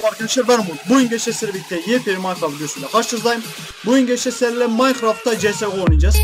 Selam arkadaşlar, ben Umut. Bugün gençler sizlerle birlikte yepyeni Minecraft videosuyla karşınızdayım. Bugün gençler sizlerle Minecraft'ta CSGO oynayacağız.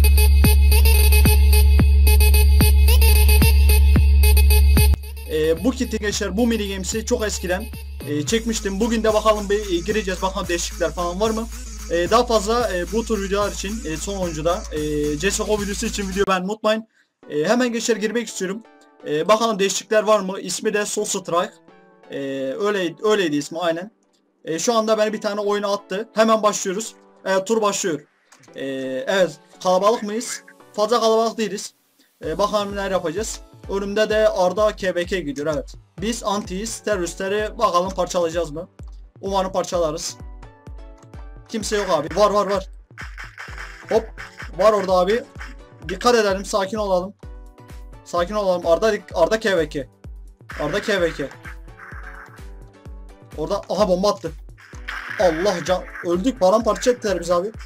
Bu kiti gençler, bu mini games'i çok eskiden çekmiştim. Bugün de bakalım bir gireceğiz, bakalım değişiklikler falan var mı? Daha fazla bu tür videolar için son oyuncuda CSGO videosu için video ben unutmayın. Hemen gençler girmek istiyorum. Bakalım değişiklikler var mı? İsmi de Soul Strike. Öyleydi ismi aynen. Şu anda beni bir tane oyuna attı. Hemen başlıyoruz. Tur başlıyor. Evet, kalabalık mıyız? Fazla kalabalık değiliz. Bakalım neler yapacağız. Önümde de Arda KBK gidiyor, evet. Biz antiyiz. Teröristleri bakalım parçalayacağız mı? Umarım parçalarız. Kimse yok abi. Var. Hop. Var orada abi. Dikkat edelim, sakin olalım. Sakin olalım. Arda KBK. Arda KBK. Orada aha bomba attı. Allah can, öldük, paramparça ettiler biz abi.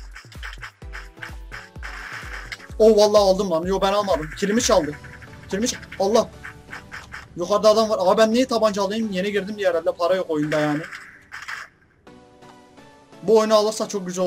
Oh vallahi aldım lan. Yo ben almadım. Kilimi çaldı. Allah. Yukarıda adam var. Abi ben niye tabanca alayım? Yeni girdim diye herhalde, para yok oyunda yani. Bu oyunu alırsa çok güzel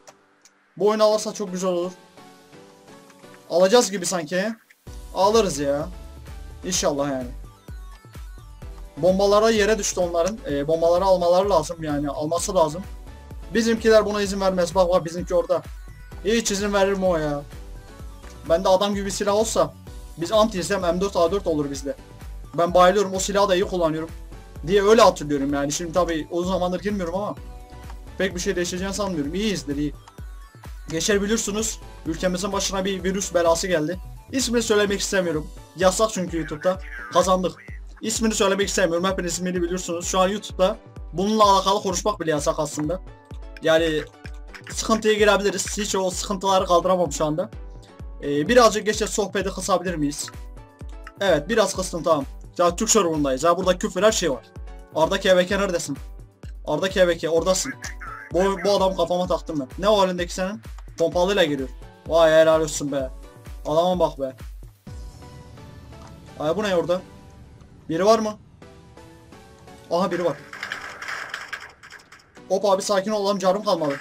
olur. Alacağız gibi sanki. Alırız ya. İnşallah yani. Bombalara yere düştü onların. Bombaları almaları lazım yani. Alması lazım. Bizimkiler buna izin vermez. Bak bizimki orada. Hiç izin verir mi o ya? Bende adam gibi bir silah olsa. Biz anti-isem M4A4 olur bizde. Ben bayılıyorum. O silahı da iyi kullanıyorum diye öyle hatırlıyorum yani. Şimdi tabii uzun zamandır girmiyorum ama pek bir şey değişeceğini sanmıyorum. İyiyizdir, iyi. Geçebilirsiniz. Ülkemizin başına bir virüs belası geldi. İsmini söylemek istemiyorum. Yasak çünkü YouTube'da. Kazandık. İsmini söylemek istemiyorum. Hepiniz ismini biliyorsunuz. Şu an YouTube'da bununla alakalı konuşmak bile yasak aslında. Yani sıkıntıya girebiliriz. Hiç o sıkıntıları kaldıramam şu anda. Birazcık geçe sohbeti kısabilir miyiz? Evet, biraz kıstım, tamam. Ya Türk sorunundayız. Ya burada küfür, her şey var. Arda KBK neredesin? Arda KBK oradasın. Bu adam kafama taktım ben. Ne o halindeki senin? Pompalıyla geliyor. Vay helal olsun be. Adama bak be. Ay bu ne orada? Biri var mı? Aha biri var. Hop abi sakin olalım, canım kalmadı.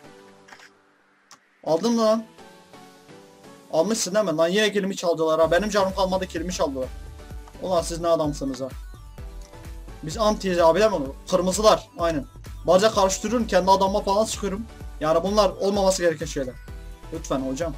Aldın mı lan? Almışsın değil mi? Lan yine kilimi çaldılar ha. Benim canım kalmadı, kilimi çaldılar. Ulan siz ne adamsınız ha. Biz antiyiz abi değil mi? Kırmızılar aynen. Bacak karıştırıyorum, kendi adamıma falan sıkıyorum. Yani bunlar olmaması gereken şeyler. Lütfen hocam.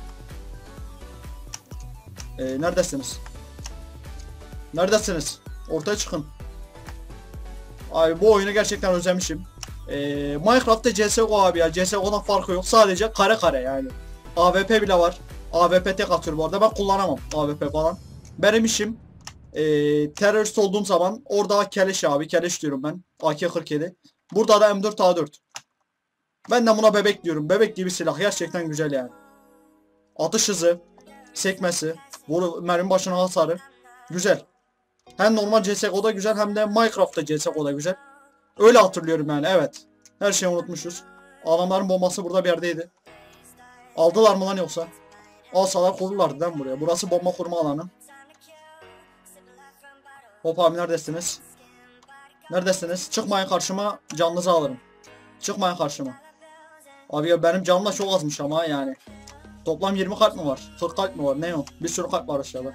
Neredesiniz? Neredesiniz? Ortaya çıkın. Abi bu oyunu gerçekten özlemişim. Minecraft'ta CSGO abi ya. CSGO'dan farkı yok. Sadece kare yani. AWP bile var. AWP tek atıyor bu arada. Ben kullanamam AWP falan. Benim işim terörist olduğum zaman orada keleş abi. Keleş diyorum ben. AK-47. Burada da M4A4. Ben de buna bebek diyorum. Bebek gibi silah. Gerçekten güzel yani. Atış hızı. Sekmesi. Mermi başına hasarı. Güzel. Hem normal CSGO'da güzel, hem de Minecraft'ta CSGO'da güzel. Öyle hatırlıyorum yani, evet. Her şeyi unutmuşuz. Adamların bombası burada bir yerdeydi. Aldılar mı lan yoksa? Alsalar kururlardı değil mi buraya? Burası bomba kurma alanı. Hop abi neredesiniz? Neredesiniz? Çıkmayın karşıma, canınızı alırım. Çıkmayın karşıma. Abi ya benim canım da çok azmış ama yani. Toplam 20 kalp mı var? 40 kalp mı var? Ne o? Bir sürü kalp var aşağıda.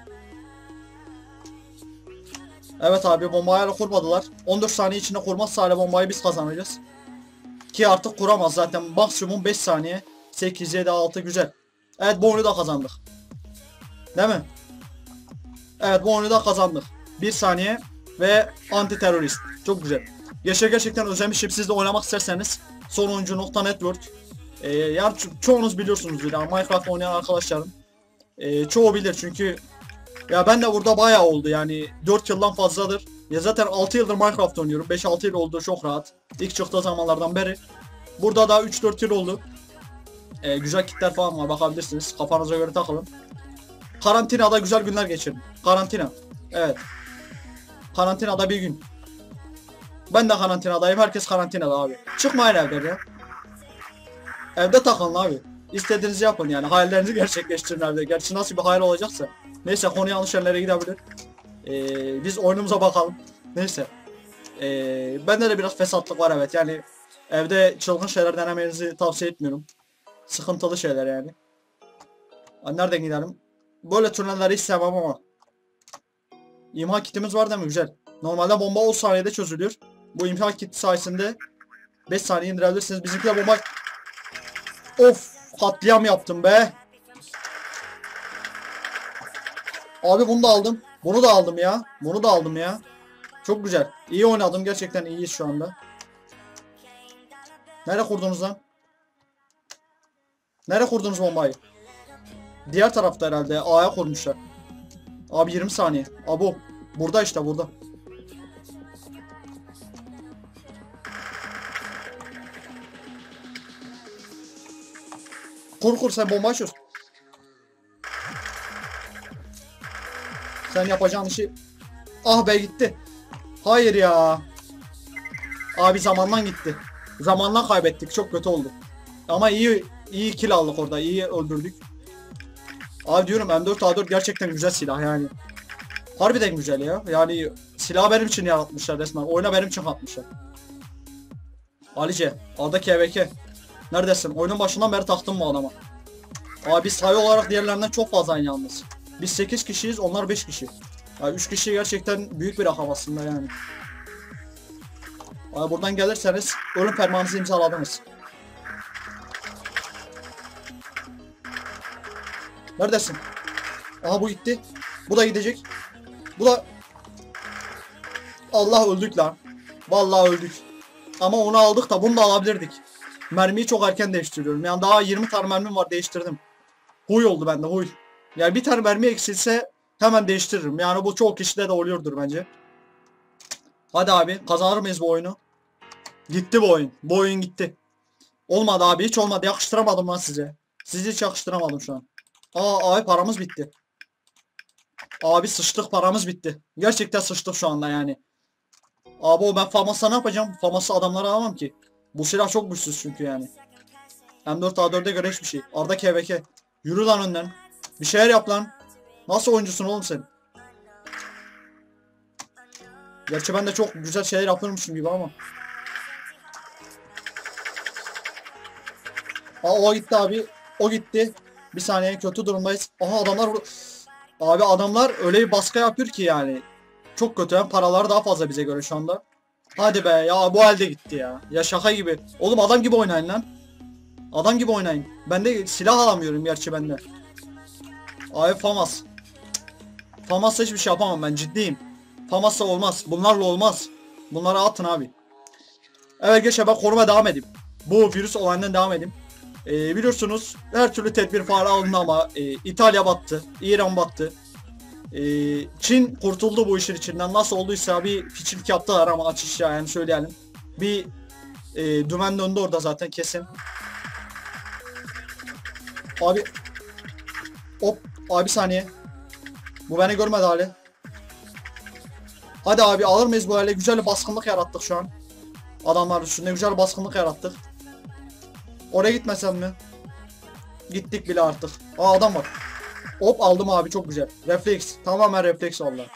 Evet abi, bombayla kurmadılar. 14 saniye içinde kurmazsa hala bombayı biz kazanacağız. Ki artık kuramaz zaten, maksimum 5 saniye. 8, 7, 6 güzel. Evet, bu oyunu da kazandık. Değil mi? Evet, bu oyunu da kazandık. 1 saniye ve anti terörist. Çok güzel. Gerçekten özlemişim. Siz de oynamak isterseniz sonuncu.network. Yani çoğunuz biliyorsunuzdur yani, Minecraft oynayan arkadaşlarım. Çoğu bilir çünkü ya ben de burada bayağı oldu yani, 4 yıldan fazladır. Ya zaten 6 yıldır Minecraft oynuyorum. 5-6 yıl oldu çok rahat. İlk çıktığı zamanlardan beri. Burada da 3-4 yıl oldu. Güzel kitler falan var, bakabilirsiniz. Kafanıza göre takılın. Karantinada güzel günler geçirin. Karantina. Evet. Karantinada bir gün. Ben de karantinadayım. Herkes karantinada abi. Çıkmayın evden ya. Evde takılın abi. İstediğinizi yapın yani. Hayallerinizi gerçekleştirin evde. Gerçi nasıl bir hayal olacaksa. Neyse, konu yanlış yerlere gidebilir. Biz oyunumuza bakalım. Neyse. Bende de biraz fesatlık var, evet. Yani evde çılgın şeyler denemenizi tavsiye etmiyorum. Sıkıntılı şeyler yani. Nereden gidelim? Böyle turnelleri hiç sevmem ama. İmha kitimiz var değil mi? Güzel. Normalde bomba 10 saniyede çözülüyor. Bu imha kiti sayesinde 5 saniye indirebilirsiniz. Bizimki de bomba... Of! Katliam yaptım be. Abi bunu da aldım. Bunu da aldım ya. Bunu da aldım ya. Çok güzel. İyi oynadım. Gerçekten iyiyiz şu anda. Nereye kurdunuz lan? Nereye kurdunuz bombayı? Diğer tarafta herhalde. A'ya kurmuşlar. Abi 20 saniye. Abo. Burada işte, burada. Kur sen bomba açıyorsun. Sen yapacağın işi... Ah be, gitti. Hayır ya. Abi zamandan gitti. Zamandan kaybettik. Çok kötü oldu. Ama iyi kill aldık orada. İyi öldürdük. Abi diyorum, M4A4 gerçekten güzel silah yani. Harbiden güzel ya. Yani silahı benim için yaratmışlar resmen. Oyuna benim için katmışlar. Alice, Arda KVK. Neredesin? Oyunun başından beri taktım bu adama. Abi sayı olarak diğerlerinden çok fazla yalnız. Biz 8 kişiyiz, onlar 5 kişi. Yani 3 kişi gerçekten büyük bir rakam aslında yani. Abi buradan gelirseniz ölüm fermanınızı imzaladınız. Neredesin? Aha bu gitti. Bu da gidecek. Bu da... Allah, öldük lan. Vallahi öldük. Ama onu aldık da bunu da alabilirdik. Mermiyi çok erken değiştiriyorum. Yani daha 20 tane mermim var, değiştirdim. Huy oldu bende, huy. Yani bir tane mermi eksilse hemen değiştiririm. Yani bu çoğu kişide de oluyordur bence. Hadi abi, kazanır mıyız bu oyunu? Gitti bu oyun. Bu oyun gitti. Olmadı abi, hiç olmadı. Yakıştıramadım lan size. Sizi hiç yakıştıramadım şu an. Abi paramız bitti. Abi sıçtık, paramız bitti. Gerçekten sıçtık şu anda yani. Abi ben FAMAS'a ne yapacağım? FAMAS'ı adamlara alamam ki. Bu silah çok güçsüz çünkü yani. M4A4'e göre hiçbir şey. Arda KVK. Yürü lan önden. Bir şeyler yap lan. Nasıl oyuncusun oğlum sen? Gerçi ben de çok güzel şeyler yapıyormuşum gibi ama. O gitti abi. O gitti. Bir saniye, kötü durumdayız. Aha adamlar... Abi adamlar öyle bir baskı yapıyor ki yani. Çok kötü. Yani paralar daha fazla bize göre şu anda. Hadi be ya, bu halde gitti ya. Ya şaka gibi. Oğlum adam gibi oynayın lan. Adam gibi oynayın. Ben de silah alamıyorum gerçi bende. Abi FAMAS. FAMAS'la hiçbir şey yapamam, ben ciddiyim. FAMAS'la olmaz. Bunlarla olmaz. Bunları atın abi. Evet gençler, ben koruma devam edeyim. Bu virüs olayından devam edeyim. Biliyorsunuz her türlü tedbir falan alındı ama İtalya battı. İran battı. Çin kurtuldu bu işin içinden. Nasıl olduysa bir piçlik yaptılar ama açıkça yani söyleyelim. Bir dümen döndü orada zaten kesin. Abi hop abi saniye. Bu beni görmedi hali. Hadi abi, alır mıyız bu hale? Güzel bir baskınlık yarattık şu an. Adamlar üstünde güzel bir baskınlık yarattık. Oraya gitmesem mi? Gittik bile artık. Adam var. Hop aldım abi, çok güzel. Refleks. Tamamen refleks oldu.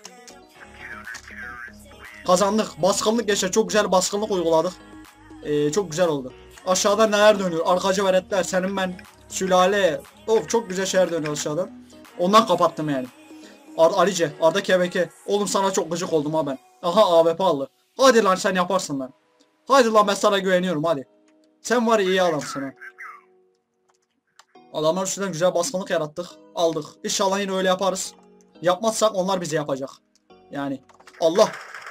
Kazandık. Baskınlık yaşa. Çok güzel baskınlık uyguladık. Çok güzel oldu. Aşağıda neler dönüyor? Arkacı veretler. Senin ben sülale. Of, çok güzel şeyler dönüyor aşağıda. Ondan kapattım yani. Alice. Arda KVK. Oğlum sana çok gıcık oldum ha ben. Aha AWP aldı. Hadi lan, sen yaparsın lan. Hadi lan, ben sana güveniyorum hadi. Sen var ya, iyi adamsın ha. Adamlar üstünden güzel baskınlık yarattık. Aldık. İnşallah yine öyle yaparız. Yapmazsak onlar bize yapacak. Yani. Allah.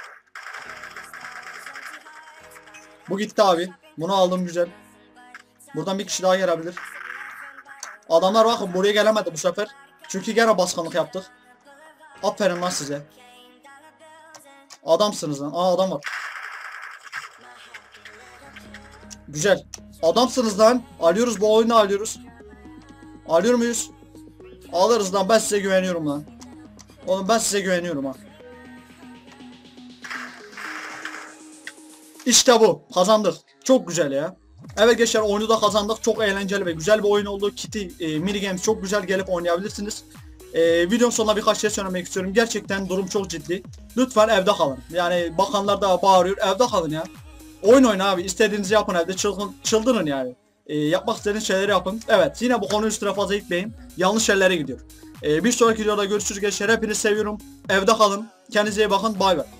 Bu gitti abi. Bunu aldım, güzel. Buradan bir kişi daha gelebilir. Adamlar bakın buraya gelemedi bu sefer. Çünkü gene baskınlık yaptık. Aferin lan size. Adamsınız lan. Adam var. Güzel. Adamsınız lan. Alıyoruz bu oyunu, alıyoruz. Alıyor muyuz? Alırız lan, ben size güveniyorum lan. Oğlum ben size güveniyorum ha. İşte bu. Kazandık. Çok güzel ya. Evet gençler, oyunu da kazandık. Çok eğlenceli ve güzel bir oyun oldu. Kitty mini games çok güzel, gelip oynayabilirsiniz. Videonun sonuna birkaç şey söylemek istiyorum. Gerçekten durum çok ciddi. Lütfen evde kalın. Yani bakanlar da bağırıyor. Evde kalın ya. Oyun oyna abi. İstediğinizi yapın evde. Çıldırın yani. Yapmak istediğiniz şeyleri yapın. Evet, yine bu konu üstüne fazla gitmeyin. Yanlış yerlere gidiyor. Bir sonraki videoda görüşürüz gençler. Hepinizi seviyorum. Evde kalın. Kendinize iyi bakın. Bay bay.